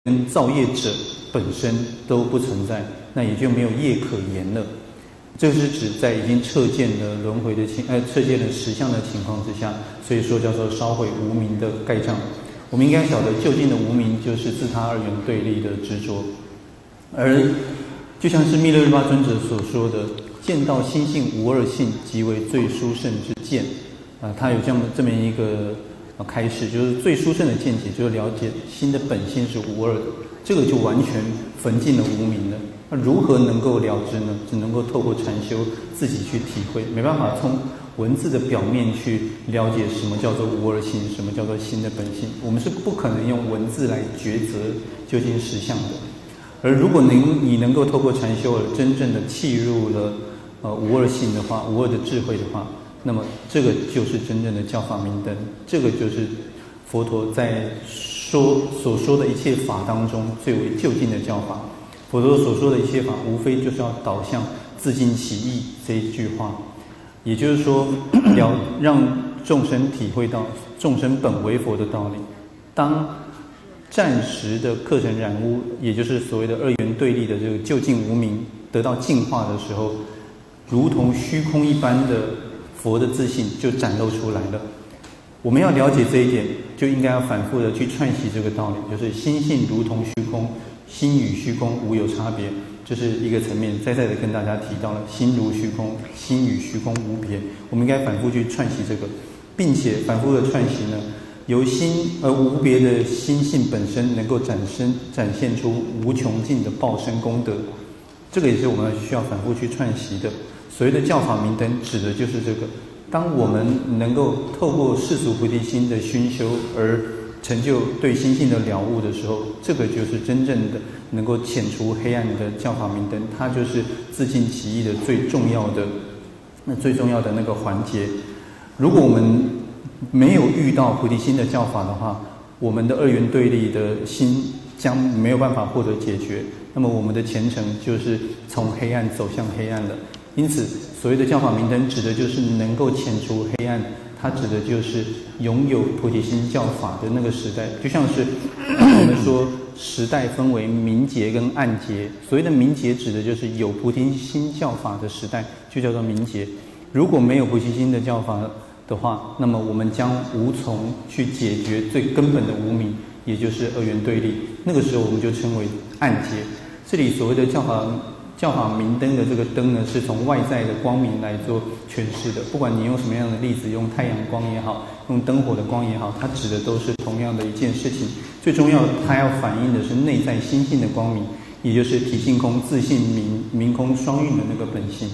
跟造业者本身都不存在，那也就没有业可言了。这是指在已经彻见了轮回的彻见了实相的情况之下，所以说叫做烧毁无明的盖障。我们应该晓得，究竟的无明就是自他二元对立的执着，而就像是密勒日巴尊者所说的，见到心性无二性，即为最殊胜之见。他有这么一个开始，就是最殊胜的见解，就是了解心的本性是无二的，这个就完全焚尽了无明了。那如何能够了知呢？只能够透过禅修自己去体会，没办法从文字的表面去了解什么叫做无二性，什么叫做心的本性。我们是不可能用文字来抉择究竟实相的。而如果你能够透过禅修而真正的契入了无二性的话，无二的智慧的话，那么这个就是真正的教法明灯，这个就是佛陀在所说的一切法当中最为究竟的教法。佛陀所说的一切法，无非就是要导向自尽其意这一句话，也就是说，让众生体会到众生本为佛的道理。当暂时的课程染污，也就是所谓的二元对立的这个究竟无明得到净化的时候，如同虚空一般的佛的自信就展露出来了。我们要了解这一点，就应该要反复的去串习这个道理，就是心性如同虚空，心与虚空无有差别，这是一个层面。再的跟大家提到了心如虚空，心与虚空无别。我们应该反复去串习这个，并且反复的串习呢，由心而无别的心性本身能够展现出无穷尽的报身功德，这个也是我们需要反复去串习的。所谓的教法明灯，指的就是这个。当我们能够透过世俗菩提心的熏修而成就对心性的了悟的时候，这个就是真正的能够遣除黑暗的教法明灯，它就是自尽其意的最重要的那个环节。如果我们没有遇到菩提心的教法的话，我们的二元对立的心将没有办法获得解决，那么我们的前程就是从黑暗走向黑暗了。因此所谓的教法明灯指的就是能够遣除黑暗，它指的就是拥有菩提心教法的那个时代。就像是我们说时代分为明劫跟暗劫，所谓的明劫指的就是有菩提心教法的时代，就叫做明劫。如果没有菩提心的教法的话，那么我们将无从去解决最根本的无明，也就是二元对立。那个时候我们就称为暗劫。这里所谓的教法明灯的这个灯呢，是从外在的光明来做诠释的。不管你用什么样的例子，用太阳光也好，用灯火的光也好，它指的都是同样的一件事情。最重要的，它要反映的是内在心性的光明，也就是体性空、自性明、明空双运的那个本性。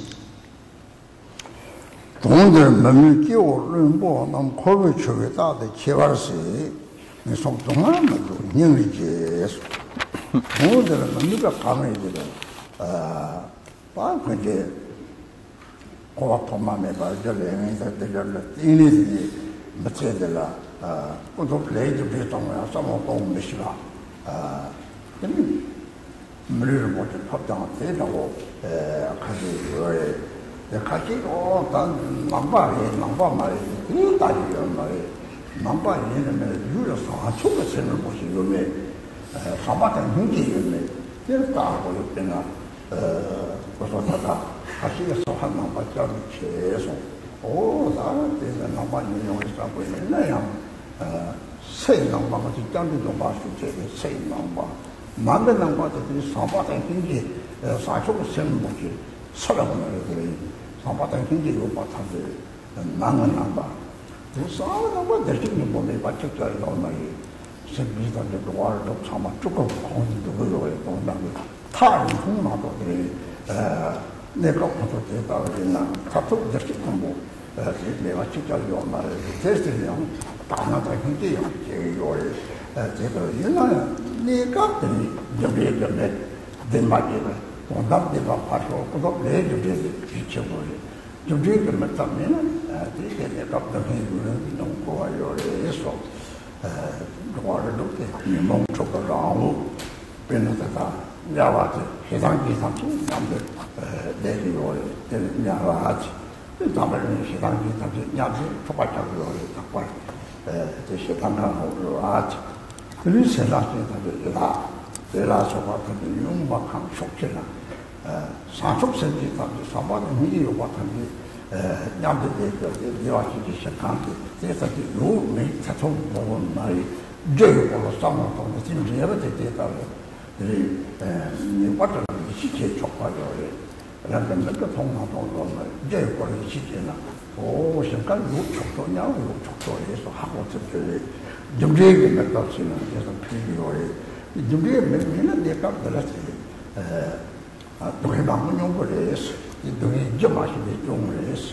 동들 몸이 끼어오르는 뭐 너무 골을 쳐다 대 개발시 속동안 뭐 능이지 동들은 몸이가 밤에 이제 근데 고아통맘에 발전을 해서 들려를 이니지 맞춰들라 고도 레이드 비통을 써먹고 미시가 물을 못 합당한 되다고 같이 같이 단 망바말이 이 다리요 말이 망바에는 유로서 한쪽에 세는 곳이 요매 사바탄 흥기요매 이렇다 하고 있잖아 그래서 같이 소한 망바짜리 계속 나한테는 망바니 용을 쌓고 있는 새 망바가 직장도 봤을 때 새 망바 만든 망바들이 사바탄 흥기 사쪽에 세는 곳이 서라보는 그래 사바탄 굉장히 오빠한테 망은 안 봐. 싸우는 거 대신에 몸에 맞췄어요. 얼마나 생기던데 도와를 참아 조금 공도 그거에 동남이 타는 통나도 그래. 내가 어떻게 됐다 그랬나. 카톡 대신에 뭐 내가 직접 얼마나 테스트냐. 다나다 굉장히 제요를 제가 옛날에 내가 저게 내 말이야. 남대가 봐서 그거 내주게 비춰버려. 좀 뒤에 맞다면 되게 내가 해주는 농구와요. 그래서 그거를 놓게 멈춰서 나오고 변호사가 야와지 해당기 상품 남들 내리고 야와지 남을 해당기 상품 야지 초발적으로 딱발 해당하고 와지 그래서 나중에 다 대라서 같은 용막한 속지나 사속선지 같은 사마는 미리 같은 냠들이 여와지기 시작한데 그래서 요매 자통 먹은 말이 저거로 싸먹고 지금 제가 됐다고 이 왔다 시체 촉과요 라는 그 통화도 저거로 시체나 오 잠깐 요촉도냐 요촉도에서 하고 저기 정리에 metter시는 그래서 필요해 정리에 met는 내가 들었지 또 해방문 용거를 했어 동에 좀 마시게 용을 했어.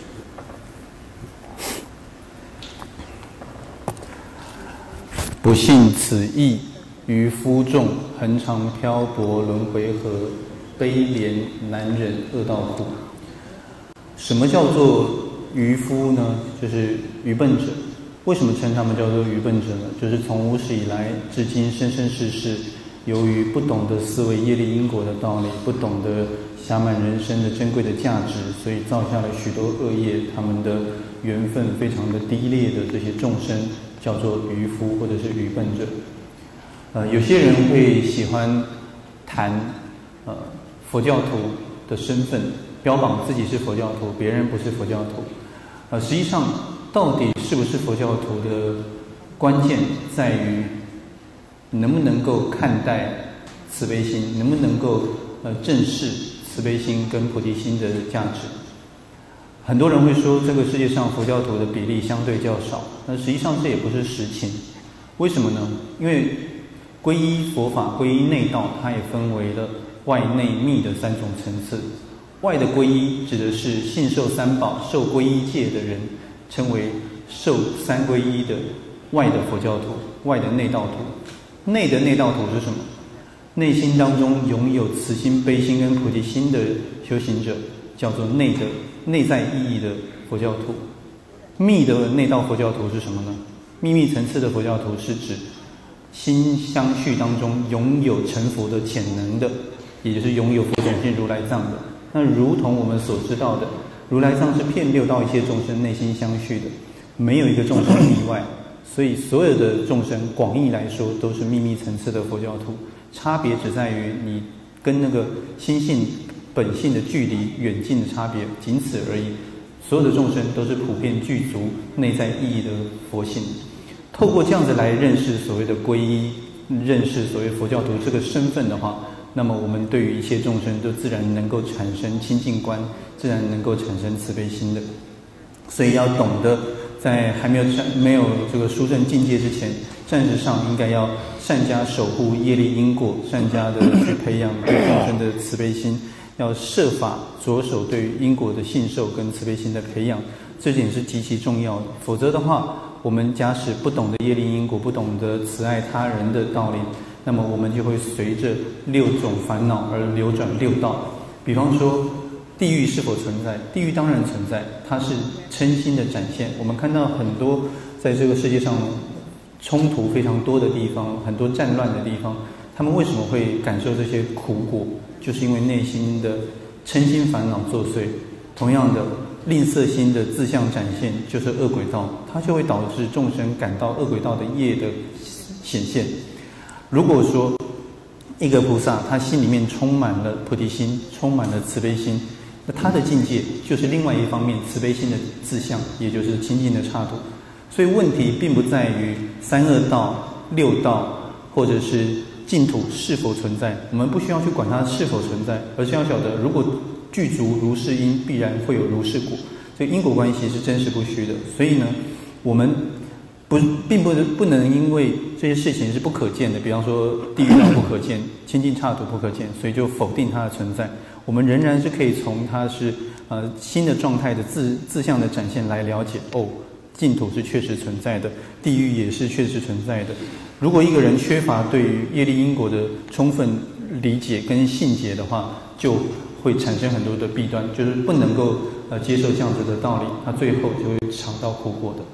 不信此意，渔夫众恒常漂泊轮回河，悲怜难忍恶道苦。什么叫做渔夫呢？就是愚笨者。为什么称他们叫做愚笨者呢？就是从无始以来至今生生世世，由于不懂得思维业力因果的道理，不懂得暇满人生的珍贵的价值，所以造下了许多恶业，他们的缘分非常的低劣的这些众生，叫做渔夫或者是愚笨者。有些人会喜欢谈佛教徒的身份，标榜自己是佛教徒，别人不是佛教徒。实际上，到底是不是佛教徒的关键在于能不能够看待慈悲心，能不能够正视慈悲心跟菩提心的价值。很多人会说这个世界上佛教徒的比例相对较少，那实际上这也不是实情。为什么呢？因为皈依佛法、皈依内道，它也分为了外内密的三种层次。外的皈依指的是信受三宝、受皈依戒的人，称为受三皈依的外的佛教徒、外的内道徒。内的内道徒是什么？内心当中拥有慈心、悲心跟菩提心的修行者，叫做内在意义的佛教徒。密的内道佛教徒是什么呢？秘密层次的佛教徒是指心相续当中拥有成佛的潜能的，也就是拥有佛种性如来藏的。那如同我们所知道的，如来藏是遍六道一切众生内心相续的，没有一个众生例外。所以所有的众生广义来说都是秘密层次的佛教徒，差别只在于你跟那个心性本性的距离远近的差别，仅此而已。所有的众生都是普遍具足内在意义的佛性。透过这样子来认识所谓的皈依，认识所谓佛教徒这个身份的话，那么我们对于一切众生都自然能够产生清净观，自然能够产生慈悲心的。所以要懂得在还没有这个殊胜境界之前，暂时上应该要善加守护业力因果，善加的去培养对众生的慈悲心，要设法着手对于因果的信受跟慈悲心的培养，这点是极其重要的。否则的话，我们假使不懂得业力因果，不懂得慈爱他人的道理，那么我们就会随着六种烦恼而流转六道。比方说地狱是否存在？地狱当然存在，它是嗔心的展现。我们看到很多在这个世界上冲突非常多的地方，很多战乱的地方，他们为什么会感受这些苦果？就是因为内心的嗔心烦恼作祟。同样的，吝啬心的自相展现就是恶鬼道，它就会导致众生感到恶鬼道的业的显现。如果说一个菩萨他心里面充满了菩提心，充满了慈悲心，那他的境界就是另外一方面慈悲心的自相，也就是清净的刹土。所以问题并不在于三恶道、六道或者是净土是否存在，我们不需要去管它是否存在，而是要晓得如果具足如是因，必然会有如是果。所以因果关系是真实不虚的。所以呢，我们并不能因为这些事情是不可见的，比方说地狱道不可见，清净刹土不可见，所以就否定它的存在。我们仍然是可以从它是新的状态的自相的展现来了解，净土是确实存在的，地狱也是确实存在的。如果一个人缺乏对于业力因果的充分理解跟信解的话，就会产生很多的弊端，就是不能够接受这样子的道理，他最后就会尝到苦果的。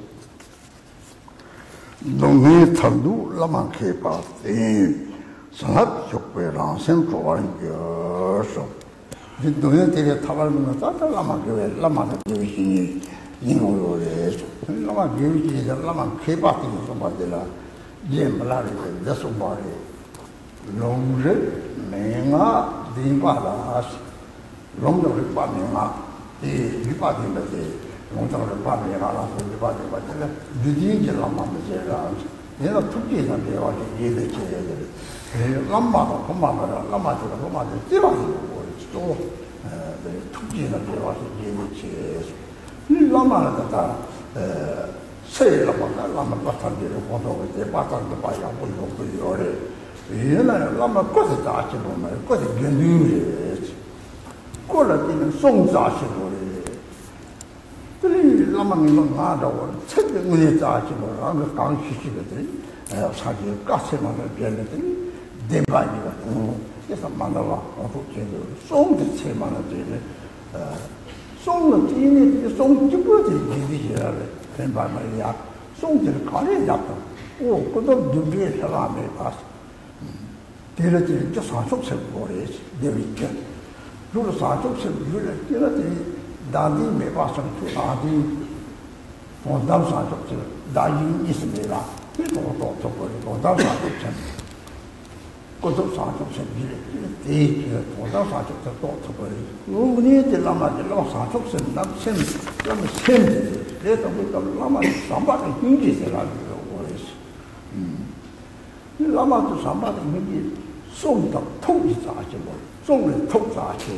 동네 탈도 라만 케바데 산업 쪽배랑 생초와는 겨서 동네 되게 타발면 따다 라만 교회 라만 교회신이 인고요래 라만 교회지 라만 케바데 좀 받으라 이제 말하래 됐어 말해 龙日明啊，零八啦，龙到是八明啊，一八年的龙到是八明啊，然后一八年吧，这个绿地就浪漫的这个，人家土地上的话就也得这个，浪漫的，浪漫的，浪漫的，浪漫的，这样子我做，土地上的话是也得这，你浪漫的他，谁浪漫的，浪漫把他的活动给把他的把养不用不要的。原来那么各的杂志嘛，各的研究的，过了这个送杂志的，这里那么你们按照我这个我的杂志嘛，那个刚学习的，参加各式各样的别的，对吧？这什么的话，我都觉得送的车嘛，这个，送了这呢，送这个的这些了，对吧？嘛呀，送的看人家的，我觉得就别说了没法。第二点，这三种生活的留意见，如果三种生活的，第二点，当地没法生出当地，我当三种生，当地意思没啦，这个我做过的，我当三种生，各种三种生的，第一个我当三种生做过的，我们的那么三种生，那么现在的，这东西那么上班的经济在那里头，我也是，你那么就上班的经济。送到偷杂去了，送人偷杂去，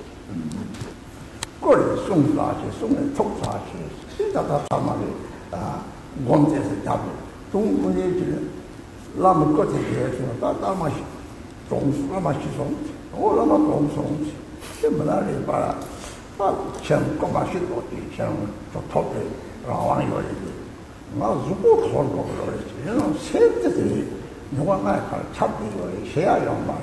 个人送杂去，送人偷杂去，现在他他妈的我们这是家的，中国的这个那么各地的说，他那么总那么去送，我那么总送去，这么那里把像干嘛许多的，像做偷的，然后有的，我如果偷过了的，这种现在的。如果爱看差不多谁也要买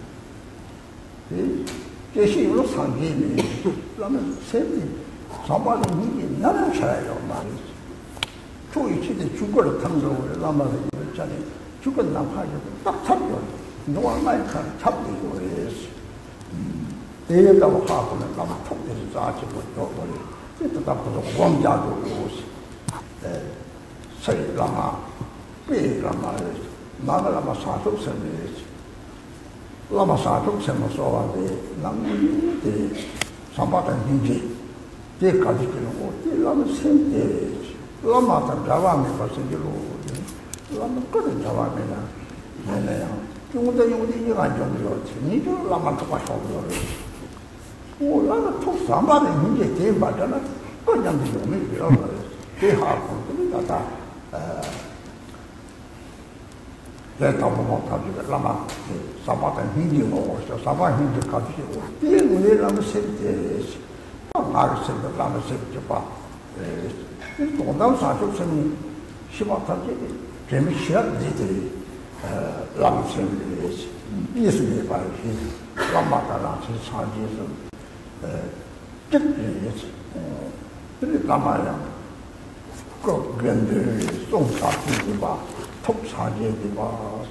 这些有常见的，那么现在上班的你哪能起来要买？做一切的诸葛的汤肉，那么有家里诸葛哪怕就是大差不多，如果爱看差不多也是，这个到哈不能那么痛的是咋结果做过的？这个倒不是皇家的东西，谁让嘛，别让嘛。那个三种生的，那么三种生么说话的，那么的上班的经济，这搞的这种我，这那么现在，那么在外面发生的路，那么个人在外面呢，那样，用的一万种不要钱，你就那么多少不要了。我那个从上班的经济这把着呢，各样的有没有了？这下工资比较大，在到我他这个那么上班的经济我说上班经济搞这些我，第二个那么现在哪个现在那么现在就把东道上就是希望他这个咱们学的那么现在意思没关系，那么的那些长期是这个也是这个那么样各人的送上去的吧。通常见的吧，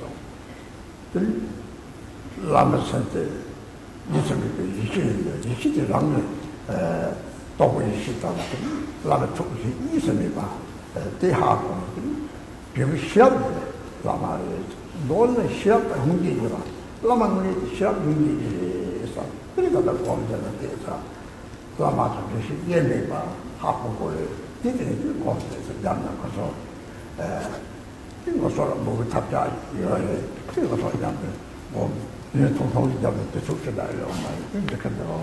那么现在你这个一些的人到过一些当中，那么从事医生的吧，对下工比如小的，那么多人小的经济的吧，那么我们小经济的上，这个在我们这个地方，那么就是也没吧，下不过来，这个我们是这样的，可说这个说了，我们他家这个说这样的，我因为从头一讲就出去来了，我们一直看到。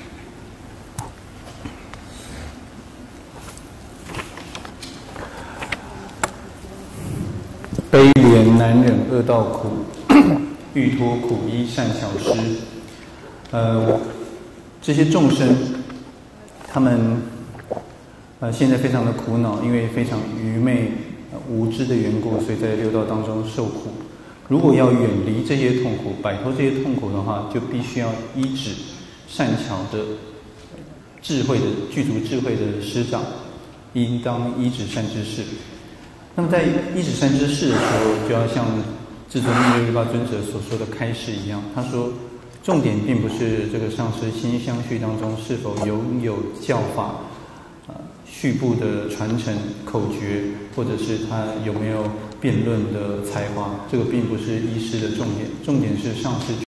悲怜难忍恶道苦，欲脱苦衣善巧施。这些众生，他们现在非常的苦恼，因为非常愚昧。无知的缘故，所以在六道当中受苦。如果要远离这些痛苦，摆脱这些痛苦的话，就必须要依止善巧的智慧的具足智慧的师长，应当依止善知识。那么在依止善知识的时候，就要像至尊密勒日巴尊者所说的开示一样，他说重点并不是这个上师心相续当中是否拥有教法序部的传承口诀，或者是他有没有辩论的才华，这个并不是医师的重点，重点是上师